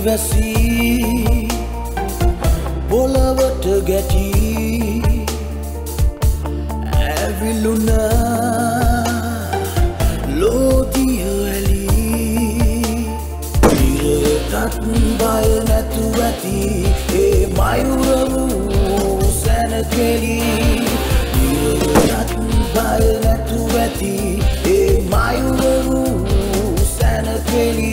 වැසි පොළවට ගැටි ඇවිලුණා ලෝදිය ඇලි ඉරටත් බය නැතුව ඇති ඒ මයුර වූ සැනකෙලි ඉරටත් බය නැතුව ඇති ඒ මයුර වූ සැනකෙලි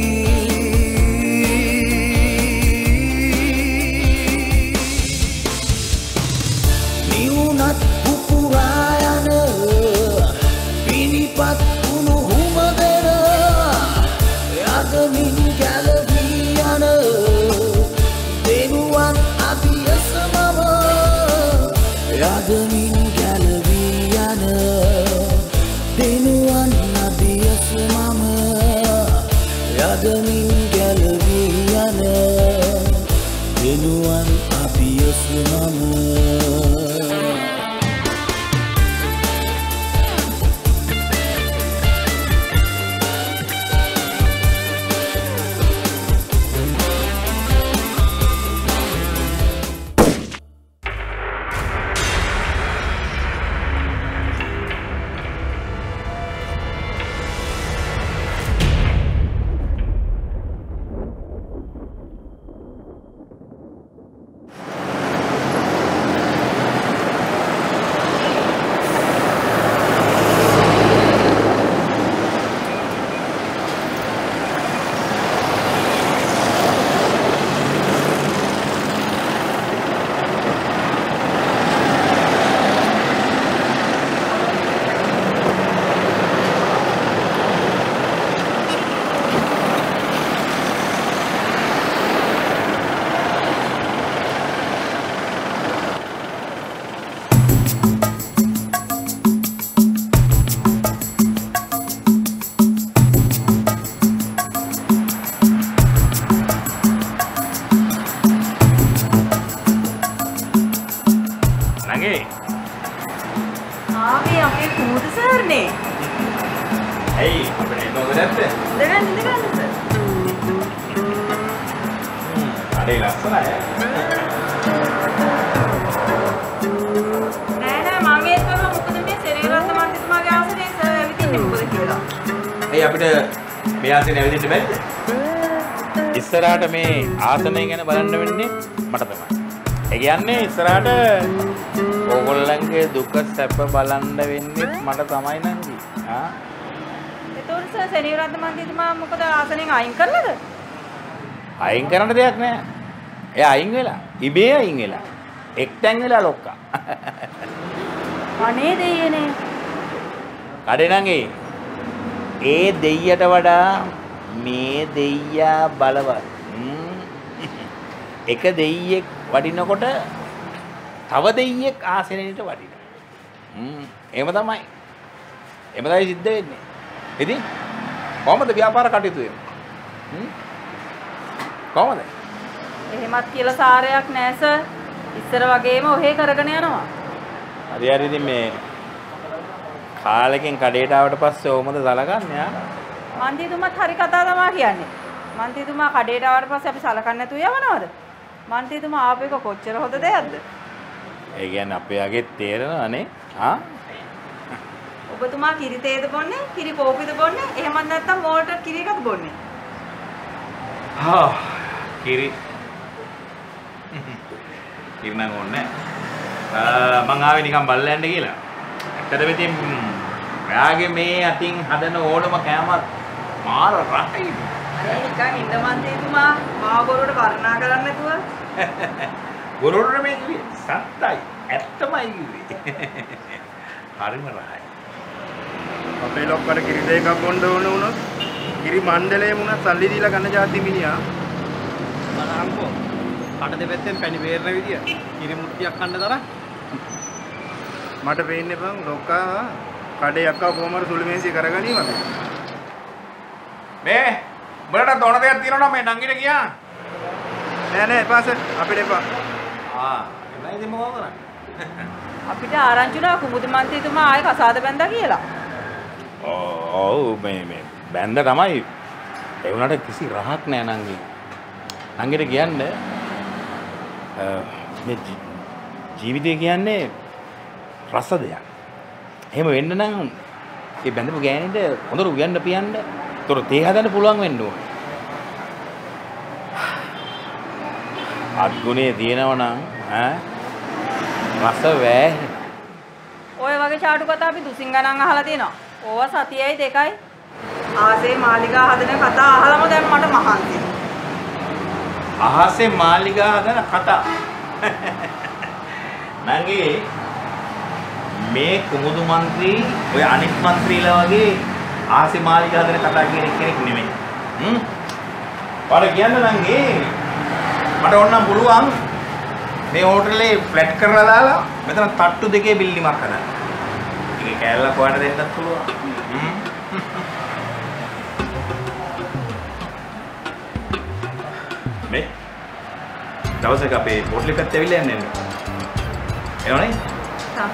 නිවුනත් පුපුරා යන පිනිපත් කුණු හුමදෙන යදමින් ගැලවී යන දෙනුවන් අභියස මම යදමින් ගැලවී යන දෙනුවන් අභියස මම යදමින් ගැලවී යන දෙනුවන් අභියස මම ඉස්සරහට මේ ආසනය ගැන බලන්න වෙන්නේ මට තමයි. ඒ කියන්නේ ඉස්සරහට ඕගොල්ලන්ගේ දුක සැප බලන්න වෙන්නේ මට තමයි නංගි. ඒතකොට සර් සෙනවිරත්න මන්ත්‍රීතුමා මොකද ආසනයෙන් අයින් කරලාද? අයින් කරන්න දෙයක් නෑ. එයා අයින් වෙලා. ඉබේ අයින් වෙලා. එක්තැන් වෙලා ලොක්කා. අනේ දෙයියනේ. කඩේ නංගි. ඒ දෙයියට වඩා මේ දෙයියා බලවත්. එක දෙයියෙක් වඩිනකොට තව දෙයියෙක් ආසනෙට වඩිනවා. එහෙම තමයි. එහෙම තමයි සිද්ධ වෙන්නේ. ඉතින් කොහමද ව්‍යාපාර කටයුතු වෙන්නේ? කොහමද? එහෙමත් කියලා සාරයක් නෑ සර්. ඉස්සර වගේම ඔහේ කරගෙන යනවා. හරි හරි ඉතින් මේ කාලෙකින් කඩේට ආවට පස්සේ ඕමද සලකන්නේ ආ? මන්ත්‍රීතුමාත් හරි කතා තමයි කියන්නේ. මන්ත්‍රීතුමා කඩේට ආවට පස්සේ අපි සලකන්නේ නැතුව යවනවද? මන්ත්‍රීතුමා ආපු එක කොච්චර හොඳ දෙයක්ද? ඒ කියන්නේ අපේ අගේ තේරෙනවනේ. ආ? ඔබතුමා කිරි තේද බොන්නේ? කිරි කෝපිද බොන්නේ? එහෙමත් නැත්නම් මෝල්ට කිරි එකද බොන්නේ? කිරි. කිරි නම් ඕනේ. මං ආවේ නිකන් බල්ලයන්ට කියලා. ඇත්තටම ඉතින් ඔයාගේ මේ අතින් හදන ඕනම කෑමක් මාර රහයි. අනේ නිකන් ඉන්න මන්ත්‍රීතුමා මාව බොරුවට වර්ණනා කරන්නේ නැතුව. බොරුවට මේ කිව්වේ සත්තයි ඇත්තමයි කිව්වේ. හරිම රහයි. අපේ ලොක්කට කිරි දෙකක් බොන්න ඕන වුණොත් කිරි මණ්ඩලයේ මුණ සල්ලි දීලා ගන්න જાති මිනිහා. බලහන්කෝ. කට දෙපැත්තෙන් පැණි බේරන විදිය. කිරි මුට්ටියක් කන්න තරම්. මට පේන්නේ බං ලොක්කා කඩේ අක්කා කොහමද සුළුමේසිය කරගනීවද? මේ උඹලට තොණ දෙයක් තියෙනවා මේ නංගිට ගියා. නෑ එපා සර් අපිට එපා. එබැයි ඉතින් මොකද කරන්නේ? අපිට ආරංචිලා කුමුදු මන්ත්‍රීතුමා ආයේ කසාද බැඳා කියලා. ඔව් මේ බැඳ තමයි. ඒ වුණාට කිසි රහක් නෑ නංගි. නංගිට කියන්නේ මේ ජීවිතය කියන්නේ රස දෙයක්. එහෙම වෙන්න නම් ඒ බැඳපු ගෑනිට හොඳට උයන්න පියන්න, ඒතොර තේ හදන්න පුළුවන් වෙන්න ඕනේ. අත්ගුණේ තියෙනවා නම් රස වෑ. ඔය වගේ චාටු කතා අපි දුසින් ගණන් අහලා තියෙනවා. ඕවා සතියයි දෙකයි. ආසේ මාලිගා හදන කතා අහලම දැන් මට මහන්සි. අහසේ මාලිගා හදන කතා. නංගි මේ කුමුදු මන්ත්‍රී ඔය අනිත් මන්ත්‍රීලා වගේ ආසේ මාලිගා හදන කතා කියන කෙනෙක් නෙමෙයි. ඔයාලා කියන්න නංගි මට ඕනනම් පුළුවන් මේ හෝටලේ ෆ්ලැට් කරලා දාලා මෙතන තට්ටු දෙකේ බිල්ඩිමක් හදන්න. ඒක කෑල්ලක් ඔයාලට දෙන්නත් පුළුවන්. මේ දවසක අපේ හෝටලෙ පැත්තේ ඇවිල්ලා යන්නේ නේද? එනවනේ? හා.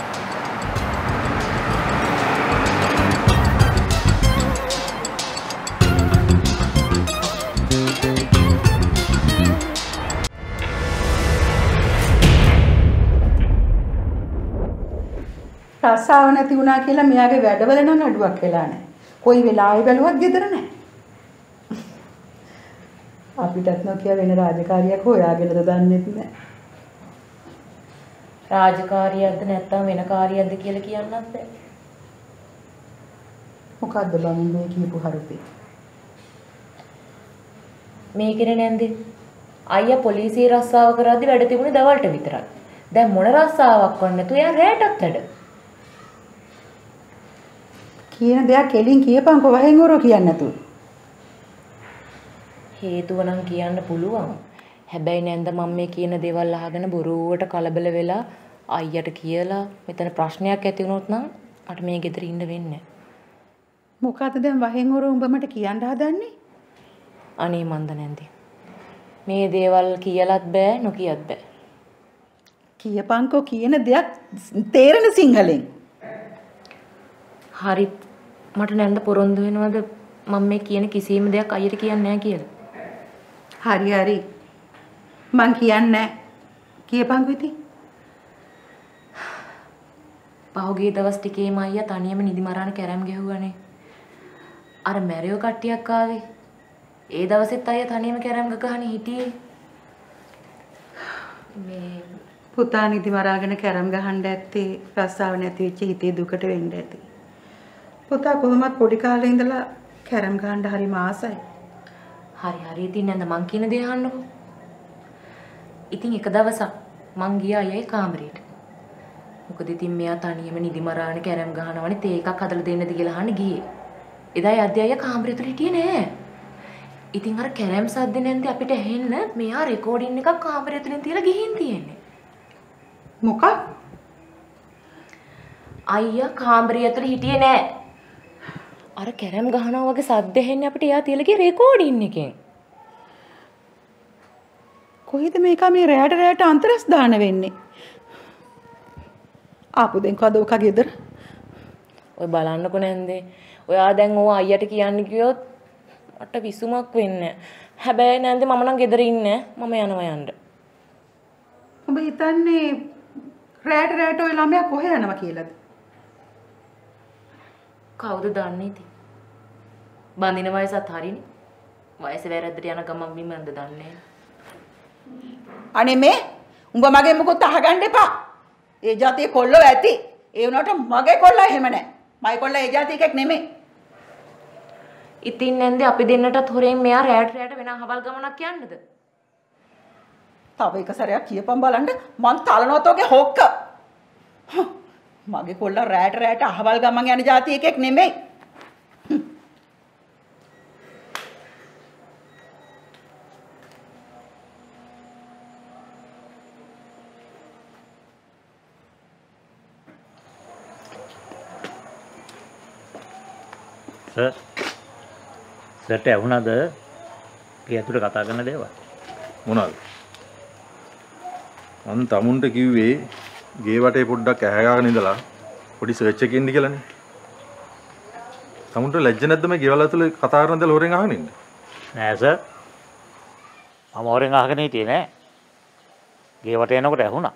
රස්සාව නැති වුණා කියලා මෙයාගේ වැඩවල නම් අඩුවක් වෙලා නැහැ. කොයි වෙලාවෙ බැලුවත් ගෙදර නැහැ. අපිටත් නොකිය වෙන රාජකාරියක් හොයාගෙනද දන්නෙත් නැහැ. රාජකාරියක්ද නැත්නම් වෙන කාර්යයක්ද කියලා කියන්නත් බැහැ. මොකද්ද බං මේ කියපු හරුපේ? මේ කියන්නේ නැන්දේ අයියා පොලිසිය රස්සාව කරද්දි වැඩ තිබුණේ දවල්ට විතරයි. දැන් මොන රස්සාවක් වන්න නැතු එයා රැටත් වැඩ. කියන දෙයක් කෙලින් කියපන්කෝ වහෙන් හොරෝ කියන්නේ නැතුව. හේතුව නම් කියන්න පුළුවන්. හැබැයි නැන්ද මම මේ කියන දේවල් අහගෙන බොරුවට කලබල වෙලා අයියට කියලා මෙතන ප්‍රශ්නයක් ඇති වුණොත් නම් මට මේ ගෙදර ඉන්න වෙන්නේ. මොකද්ද දැන් වහෙන් හොරෝ උඹ මට කියන්න හදන්නේ? අනේ මන්ද නැන්දේ. මේ දේවල් කියලත් බෑ නොකියත් බෑ. කියපන්කෝ කියන දෙයක් තේරෙන සිංහලෙන්. හරි මට නැන්ද පොරොන්දු වෙනවද මම මේ කියන කිසිම දෙයක් අයියට කියන්නේ නැහැ කියලා? හරි හරි. මං කියන්නේ නැහැ. කියපන්කෝ ඉතින්. පහුගිය දවස් ටිකේම අයියා තනියම නිදි මරාන කැරම් ගැහුවානේ. අර මැරියෝ කට්ටියක් ආවේ. ඒ දවසෙත් අයියා තනියම කැරම් ගහගෙන හිටියේ. මේ පුතා නිදි මරාගෙන කැරම් ගහන්න ඇත්තේ රස්සාව නැති වෙච්ච හිතේ දුකට වෙන්න ඇති. පුතා කොහොමත් පොඩි කාලේ ඉඳලා කැරම් ගහන්න හරි ආසයි. හරි ඉතින් නැන්ද මං කියන දේ අහන්නකෝ. ඉතින් එක දවසක් මං ගියා අයියේ කාමරේට. මොකද ඉතින් මෙයා තනියම නිදි මරාන කැරම් ගහනවනේ තේ එකක් හදලා දෙන්නද කියලා අහන්න ගියේ. එදා යද්දී අයියා කාමරේ තුල හිටියේ නෑ. ඉතින් අර කැරම් සද්ද නැන්ද අපිට ඇහෙන්න මෙයා රෙකෝඩින් එකක් කාමරේ තුලින් තියලා ගිහින් තියෙන්නේ. මොකක්? අයියා කාමරේ ඇතුලේ හිටියේ නෑ. අර කැරම් ගහනවා වගේ සද්ද ඇහෙන්නේ අපිට එයා තියලා ගිය රෙකෝඩින් එකෙන්. කොහෙද මේක මේ රැයට අන්තරස් දාන වෙන්නේ? ආපු දෙන් කදෝක ගෙදර. ඔය බලන්නකො නැන්දේ. ඔයා දැන් ඕවා අයියට කියන්න කිව්වොත් මට විසුමක් වෙන්නේ. හැබැයි නැන්දේ මම නම් ගෙදර ඉන්නේ. මම යනවා යන්න. ඔබ හිතන්නේ රැයට ඔය ළමයා කොහෙ යනවා කියලාද? කවුද දන්නේ ඉතින්? බඳින වයසත් හරිනේ. වයස වැරද්දට යන ගමන් විමන්ද දන්නේ. අනේ මේ උඹ මගේ මොකොත් අහගන්න එපා. ඒ જાතිය කොල්ලෝ ඇති. ඒ වුණාට මගේ කොල්ලා එහෙම නැහැ. මයි කොල්ලා ඒ જાතිය එකක් නෙමෙයි. ඉතින් නැන්දේ අපි දෙන්නටත් හොරෙන් මෙයා රැයට වෙන අහවල් ගමනක් යන්නද? තව එක සැරයක් කියපන් බලන්න මං තලනොත් ඔගේ හොක්ක. මගේ කොල්ලා රැයට අහවල් ගමන් යන જાතිය එකක් නෙමෙයි. සර්ට ඇහුණාද ගේ ඇතුලේ කතා කරන දේවල්? මොනවාද? මම තමුන්ට කිව්වේ ගේ වටේ පොඩ්ඩක් ඇහැගාගෙන ඉඳලා පොඩි සර්ච් එකකින් ඉන්න කියලානේ. තමුන්ට ලැජ්ජ නැද්ද මේ ගෙවල් ඇතුලේ කතා කරන දේවල් හොරෙන් අහගෙන ඉන්න? නෑ සර්. මම හොරෙන් අහගෙන හිටියේ නෑ. ගේවට එනකොට ඇහුණා.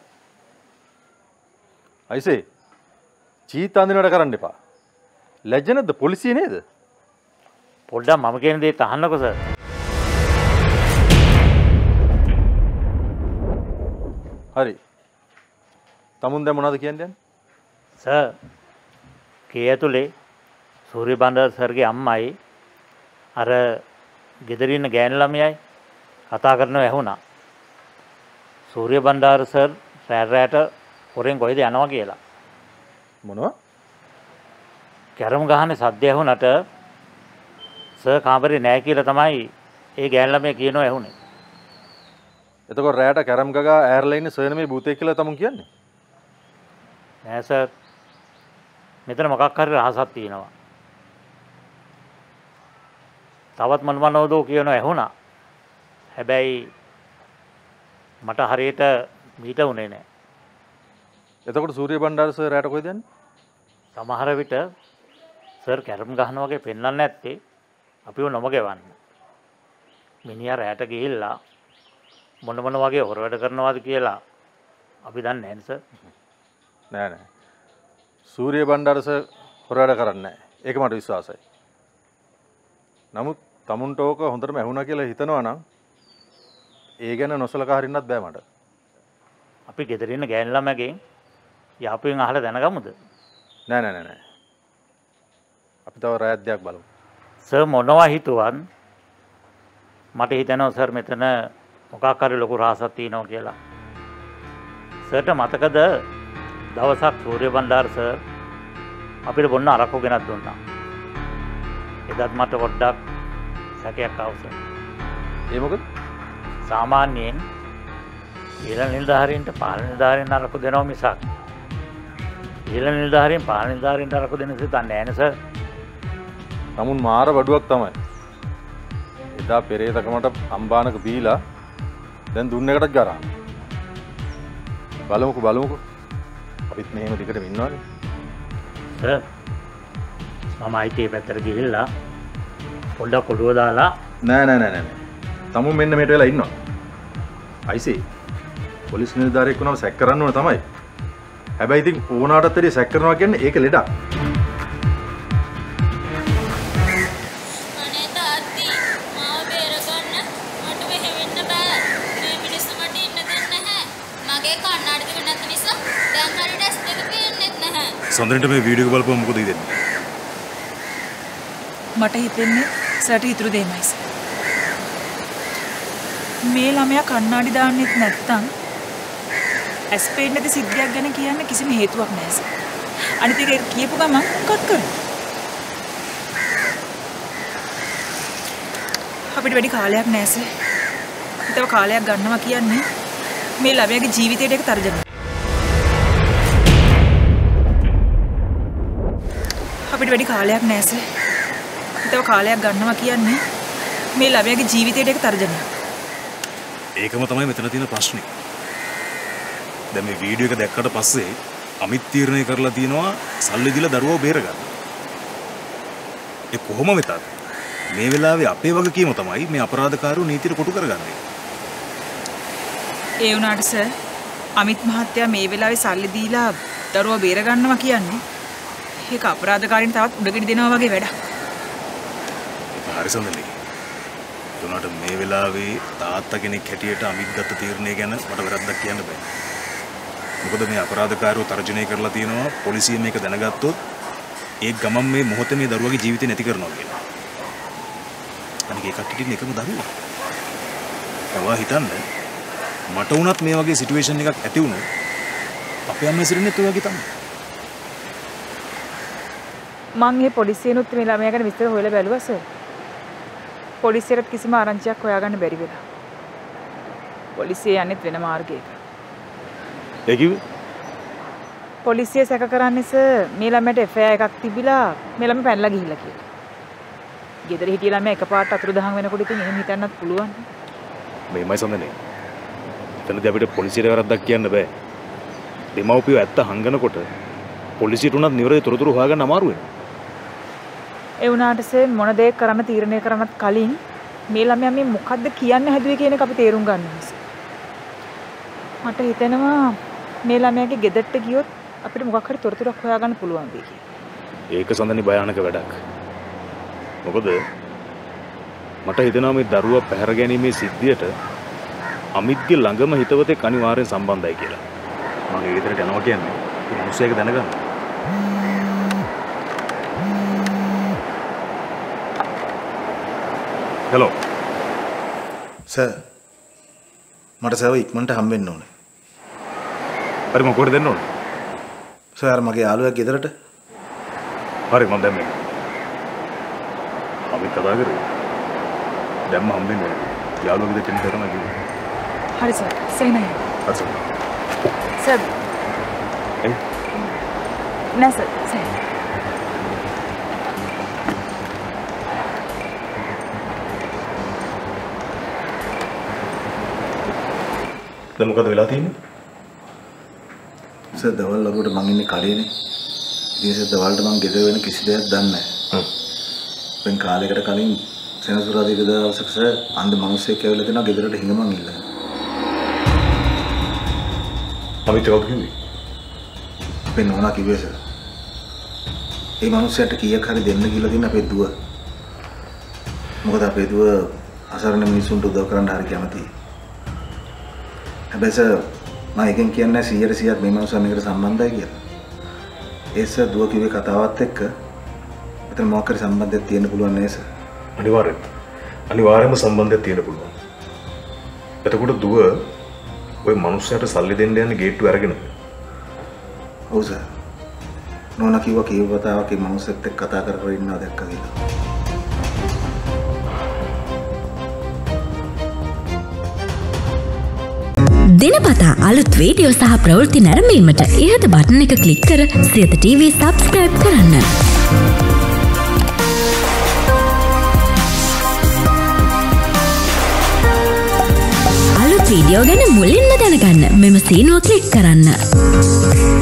අයිසේ චීත අඳිනවට කරන්න එපා. ලැජ්ජ නැද්ද පොලිසිය නේද? පොඩ්ඩක් මම කියන දේත් අහන්නකෝ සර්. හරි. තමුන් දැන් මොනවද කියන්නේ? සර් ගේ ඇතුලේ සූර්ය බණ්ඩාර සර්ගේ අම්මයි අර ගෙදර ඉන්න ගෑනු ළමයයි කතා කරනව ඇහුණා. සූර්ය බණ්ඩාර සර් රැට හොරෙන් කොහෙද යනවා කියලා. මොනවා? කැරම් ගහන්නේ සද්ද ඇහුණට සර් කාමරේ නෑ කියලා තමයි ඒ ගෑනු ළමයා කියනවා ඇහුනේ. එතකොට රැට කැරම් ගගා ඇරලා ඉන්නේ සර් නෙමෙයි භූතයෙක් කියලා තමුන් කියන්නේ? නෑ සර්. මෙතන මොකක් හරි රහසක් තියෙනවා. තවත් මොනවද කියනවා ඇහුණා. හැබැයි මට හරියට මීට උනේ නෑ. එතකොට සූර්ය බණ්ඩාර සර් රැට කොහෙද යන්නේ? සමහර විට සර් කැරම් ගහනවා වගේ පෙන්වන්නේ නැත්තේ අපිව නොමගෙවන්න. මිනිහා රැට ගිහිල්ලා මොන වගේ හොර වැඩ කරනවාද කියලා අපි දන්නේ නැහැ සර්. නෑ. සූර්ය බණ්ඩාර සර් හොර වැඩ කරන්නේ නැහැ. ඒක මට විශ්වාසයි. නමුත් තමුන්ට ඕක හොඳටම ඇහුණා කියලා හිතනවා නම් ඒ ගැන නොසලකා හරින්නත් බෑ මට. අපි ගෙදර ඉන්න ගෑනු ළමගෙන් යාපුවෙන් අහලා දැනගමුද? නෑ. අපි තව රැයක් දෙයක් බලමු. සර් මොනවා හිතුවත් මට හිතෙනවා සර් මෙතන මොකක් හරි ලොකු රහසක් තියෙනවා කියලා. සර්ට මතකද දවසක් සූර්ය බණ්ඩාර සර් අපිට බොන්න අරක්කු ගෙනත් දුන්නා. එදත් මට පොඩ්ඩක් සැකයක් ආවා සර්. ඒ මොකද? සාමාන්‍යයෙන් ඊළඟ නිලධාරීන්ට පාලන නිලධාරීන් අරක්කු දෙනවා මිසක් ඊළඟ නිලධාරීන් පාලන නිලධාරීන්ට අරක්කු දෙන සිතන්නේ නැහැ නේ සර්. නමුත් මාර බඩුවක් තමයි. එදා පෙරේතකමට අම්බානක බීලා දැන් දුන්න එකටත් ගරා. බලමුකෝ. අපිත් මෙහෙම දිගටම ඉන්නවනේ. සර් මම IT පැත්තට ගිහිල්ලා පොඩ්ඩක් ඔළුව දාලා නෑ. තමුන් මෙන්න මේට වෙලා ඉන්නවා. අයිසේ පොලිස් නිලධාරියෙක් වුණාම සැක් කරන්න ඕන තමයි. හැබැයි ඉතින් ඕනාටත් වැඩිය සැක් කරනවා කියන්නේ ඒක ලෙඩක්. අනේ තාත්ති මාව බේරගන්න මට මෙහෙ වෙන්න බෑ. මේ මිනිස්සු මට ඉන්න දෙන්නේ නැහැ. මගේ කණ්ණාඩි දෙක නැති නිසා දැන් හරියට ඇස් දෙක පේන්නෙත් නැහැ. සඳරන්ට මේ වීඩියෝ එක බලපුවම මොකද හිතෙන්නේ? මට හිතෙන්නේ සර්ට ඉතුරු දෙයමයි සර්. මේ ළමයා කණ්ණාඩි දාන්නෙත් නැත්තම් ඇස් පේන්නේ නැති සිද්ධියක් ගැන කියන්න කිසිම හේතුවක් නැහැ සර්. අනිත් එක කියපු ගමන් කට් කරනවා. අපිට වැඩි කාලයක් නැහැ සර්. තව කාලයක් ගන්නවා කියන්නේ මේ ළමයාගේ ජීවිතයට එක තර්ජනයක්. අපිට වැඩි කාලයක් නැහැ සර්. තව කාලයක් ගන්නවා කියන්නේ මේ ළමයාගේ ජීවිතයට එක තර්ජනයක්. ඒකම තමයි මෙතන තියෙන ප්‍රශ්නේ. දැන් මේ වීඩියෝ එක දැක්කට පස්සේ අමිත් තීරණය කරලා තියෙනවා සල්ලි දීලා දරුවව බේරගන්න. ඒ කොහොම වෙතත් මේ වෙලාවේ අපේ වගකීම තමයි මේ අපරාධකාරයෝ නීතියට කොටු කරගන්නේ. ඒ වුණාට සර් අමිත් මහත්තයා මේ වෙලාවේ සල්ලි දීලා දරුවව බේරගන්නවා කියන්නේ ඒක අපරාධකාරීන් තවත් උඩගෙඩි දෙනවා වගේ වැඩක්. ඒක හරි සඳලේ. උනාට මේ වෙලාවේ තාත්තා කෙනෙක් හැටියට අමිත් ගත්ත තීරණය ගැන මට වැරද්දක් කියන්න බෑ. මොකද මේ අපරාධකාරයෝ තර්ජනය කරලා තියෙනවා පොලිසිය මේක දැනගත්තොත් ඒ ගමන් මේ මොහොතේ මේ දරුවගේ ජීවිතේ නැති කරනවා කියලා. අනික ඒ කට්ටියට එකම දරුවා. ඔයා හිතන්න මට වුණත් මේ වගේ සිටුේෂන් එකක් ඇති වුණොත් අපේ අම්මා ඉස්සරින්නෙත් ඔය වගේ තමයි. මං මේ පොලිසියනොත් මේ ළමයා ගැන විස්තර හොයලා බැලුවා සර්. පොලිසියට කිසිම ආරංචියක් හොයාගන්න බැරි වෙලා. පොලිසිය යන්නේ වෙන මාර්ගයක. ඒ කිව්වේ? පොලිසිය සැක කරන්නේ සර් මේ ළමයට FIR එකක් තිබිලා මේ ළමයා පැනලා ගිහිල්ලා කියලා. ගෙදර හිටිය ළමයා එකපාරට අතුරුදහන් වෙනකොට ඉතින් එහෙම හිතන්නත් පුළුවන්. මේමයි සඳනේ. එතනදී අපිට පොලිසියට වැරද්දක් කියන්න බෑ. දෙමව්පියෝ ඇත්ත හංගනකොට පොලිසියට උනත් නිවැරදි තොරතුරු හොයාගන්න අමාරු වෙනවා. ඒ වුණාට සර් මොන දෙයක් කරන්න තීරණය කරන්නත් කලින් මේ ළමයා මේ මොකද්ද කියන්න හැදුවේ කියන එක අපි තේරුම් ගන්න ඕනේ. මට හිතෙනවා මේ ළමයාගේ ගෙදරට ගියොත් අපිට මොකක් හරි තොරතුරක් හොයාගන්න පුළුවන් වෙයි කියලා. ඒක සඳනි භයානක වැඩක්. මොකද මට හිතෙනවා මේ දරුවා පැහැර ගැනීමේ සිද්ධියට අමිත්ගේ ළඟම හිතවතෙක් අනිවාර්යෙන් සම්බන්ධයි කියලා. මම ඒ විතරට යනවා කියන්නේ මේ මිනිස්සෙක් දැනගන්න. හෙලෝ සර් මට සර්ව ඉක්මනට හම්බෙන්න ඕනේ. හරි මම කොහෙද දෙන්න ඕනේ? සර් මගේ යාළුවා ගෙදරට. හරි මම දැන් මේ අපි කතා කරේ. දැන් මම හම්බෙන්නේ යාළුවා ගෙදරට එන්න කරනවා කිව්වා. හරි සර් සෙයිනේ. හරි සර්. සර් නෑ සර් සර්. දැන් මොකද වෙලා තියෙන්නේ? සර් දවල් ලකුවට මං ඉන්නේ කඩේනේ. ඉතින් සර් දවල්ට මං ගෙදර වෙන කිසි දෙයක් දන්නේ නැහැ. දැන් කාලයකට කලින් සෙනසුරාදා දවසක සර් අන්ද මිනිස්සෙක් ඇවිල්ලා දෙනවා ගෙදරට හිඟමන් ඉල්ලලා. අමිත් කවුද කිව්වේ? අපේ නෝනා කිව්වේ සර්. ඒ මිනිස්සයාට කීයක් හරි දෙන්න කියලා තියෙන අපේ දුව. මොකද අපේ දුව අසරණ මිනිස්සුන්ට උදව් කරන්න හරි කැමතියි. හැබැයි සර් මම එකෙන් කියන්නේ 100% මේ මනුස්සයා මේකට සම්බන්ධයි කියලා. ඒ සර් දුව කිව්වේ කතාවත් එක්ක එතන මොකක් හරි සම්බන්ධයක් තියෙන්න පුළුවන් නේද සර්? අනිවාර්යයෙන්ම සම්බන්ධයක් තියෙන්න පුළුවන්. එතකොට දුව ওই මනුස්සයාට සල්ලි දෙන්න යන්නේ ගේට්ටුව අරගෙන. ඔව් සර්. නෝනා කිව්වා කීව වතාවක් මේ මනුස්සයෙක් එක්ක කතා කර කර ඉන්නවා දැක්කා කියලා. දිනපතා අලුත් වීඩියෝ සහ ප්‍රවෘත්ති නැරඹීමට ඉහත බටන් එක ක්ලික් කර සියත TV සබ්ස්ක්‍රයිබ් කරන්න. අලුත් වීඩියෝ ගැන මුලින්ම දැනගන්න මෙම සීනුව ක්ලික් කරන්න.